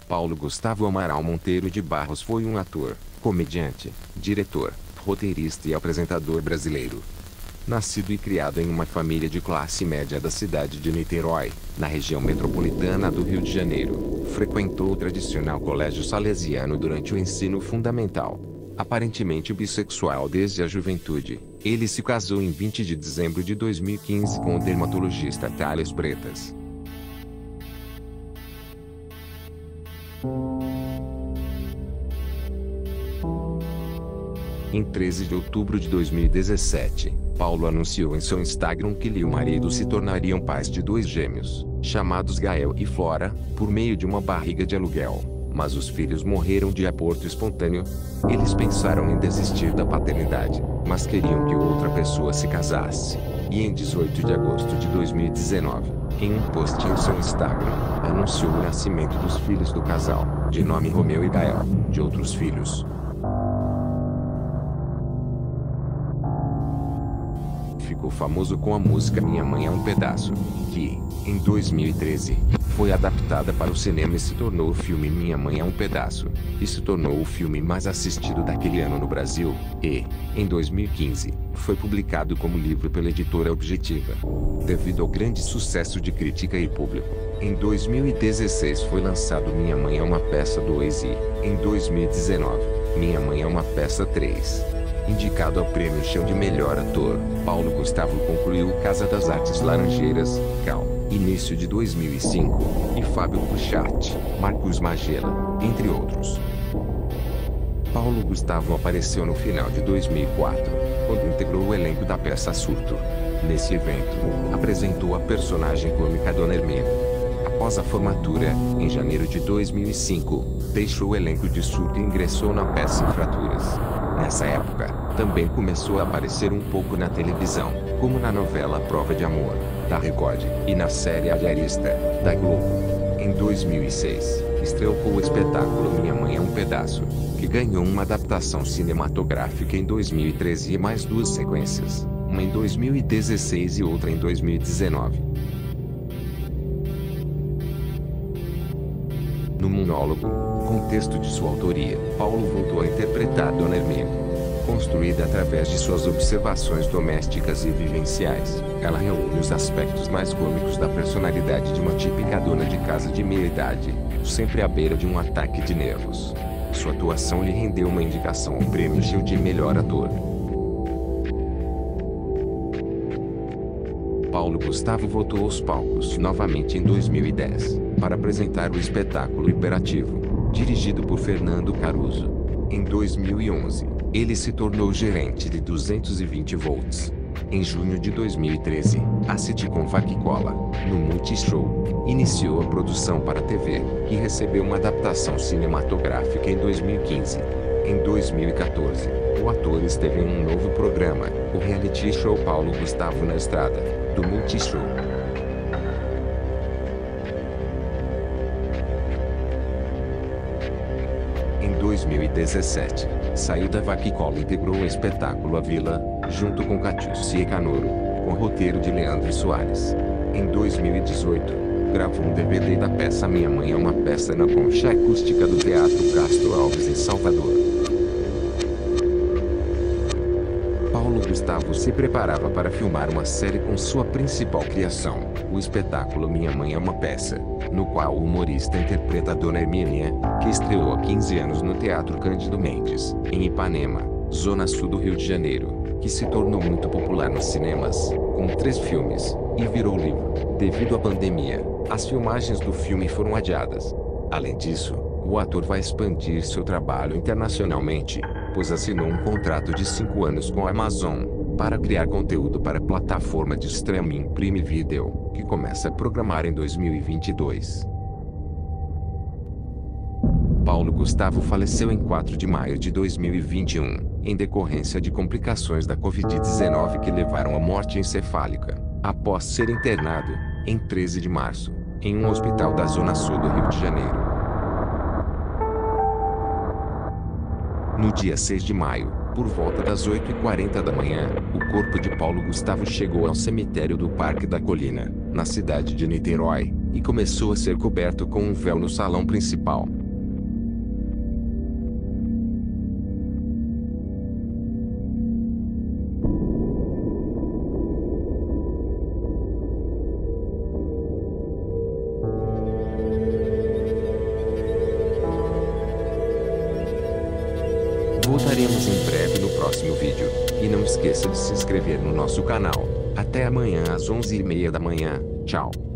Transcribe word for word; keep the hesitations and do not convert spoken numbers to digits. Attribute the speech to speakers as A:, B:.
A: Paulo Gustavo Amaral Monteiro de Barros foi um ator, comediante, diretor, roteirista e apresentador brasileiro. Nascido e criado em uma família de classe média da cidade de Niterói, na região metropolitana do Rio de Janeiro, frequentou o tradicional colégio salesiano durante o ensino fundamental. Aparentemente bissexual desde a juventude, ele se casou em vinte de dezembro de dois mil e quinze com o dermatologista Thales Bretas. Em treze de outubro de dois mil e dezessete, Paulo anunciou em seu Instagram que ele e o marido se tornariam pais de dois gêmeos, chamados Gael e Flora, por meio de uma barriga de aluguel. Mas os filhos morreram de aborto espontâneo. Eles pensaram em desistir da paternidade, mas queriam que outra pessoa se casasse. E em dezoito de agosto de dois mil e dezenove, em um post em seu Instagram, anunciou o nascimento dos filhos do casal, de nome Romeu e Gael, de outros filhos. Ficou famoso com a música Minha Mãe é um Pedaço, que, em dois mil e treze, foi adaptada para o cinema e se tornou o filme Minha Mãe é um Pedaço, e se tornou o filme mais assistido daquele ano no Brasil, e, em dois mil e quinze, foi publicado como livro pela editora Objetiva. Devido ao grande sucesso de crítica e público, em dois mil e dezesseis foi lançado Minha Mãe é uma Peça dois e, em dois mil e dezenove, Minha Mãe é uma Peça três. Indicado ao Prêmio Chão de Melhor Ator, Paulo Gustavo concluiu Casa das Artes Laranjeiras, Cal, início de dois mil e cinco, e Fábio Puchat, Marcos Magela, entre outros. Paulo Gustavo apareceu no final de dois mil e quatro, quando integrou o elenco da peça Surto. Nesse evento, apresentou a personagem cômica Dona Hermínia. Após a formatura, em janeiro de dois mil e cinco, deixou o elenco de Surto e ingressou na peça Infraturas. Nessa época, também começou a aparecer um pouco na televisão, como na novela Prova de Amor, da Record, e na série A Diarista, da Globo. Em dois mil e seis, estreou com o espetáculo Minha Mãe é um Pedaço, que ganhou uma adaptação cinematográfica em dois mil e treze e mais duas sequências, uma em dois mil e dezesseis e outra em dois mil e dezenove. No monólogo, com texto de sua autoria, Paulo voltou a interpretar Dona Hermínia. Construída através de suas observações domésticas e vivenciais, ela reúne os aspectos mais cômicos da personalidade de uma típica dona de casa de meia-idade, sempre à beira de um ataque de nervos. Sua atuação lhe rendeu uma indicação ao Prêmio Chão de Melhor Ator. Paulo Gustavo voltou aos palcos novamente em dois mil e dez, para apresentar o espetáculo Hiperativo, dirigido por Fernando Caruso. Em dois mil e onze, ele se tornou gerente de duzentos e vinte volts. Em junho de dois mil e treze, a sitcom Vaca e Cola, no Multishow, iniciou a produção para a T V, que recebeu uma adaptação cinematográfica em dois mil e quinze. Em dois mil e quatorze, o ator esteve em um novo programa, o reality show Paulo Gustavo na Estrada, do Multishow. Em dois mil e dezessete, saiu da Vaca e Cola e integrou o espetáculo A Vila, junto com Catiúcia e Canoro, com roteiro de Leandro Soares. Em dois mil e dezoito, gravou um D V D da peça Minha Mãe é uma Peça na Concha Acústica do Teatro Castro Alves em Salvador. Paulo Gustavo se preparava para filmar uma série com sua principal criação, o espetáculo Minha Mãe é uma Peça, no qual o humorista interpreta a Dona Hermínia, que estreou há quinze anos no Teatro Cândido Mendes, em Ipanema, zona sul do Rio de Janeiro, que se tornou muito popular nos cinemas, com três filmes, e virou livro. Devido à pandemia, as filmagens do filme foram adiadas. Além disso, o ator vai expandir seu trabalho internacionalmente, pois assinou um contrato de cinco anos com a Amazon, para criar conteúdo para a plataforma de streaming Prime Video, que começa a programar em dois mil e vinte e dois. Paulo Gustavo faleceu em quatro de maio de dois mil e vinte e um, em decorrência de complicações da Covid dezenove que levaram à morte encefálica, após ser internado, em treze de março, em um hospital da zona sul do Rio de Janeiro. No dia seis de maio, por volta das oito e quarenta da manhã, o corpo de Paulo Gustavo chegou ao cemitério do Parque da Colina, na cidade de Niterói, e começou a ser coberto com um véu no salão principal. Voltaremos em breve no próximo vídeo. E não esqueça de se inscrever no nosso canal. Até amanhã às onze e meia da manhã. Tchau.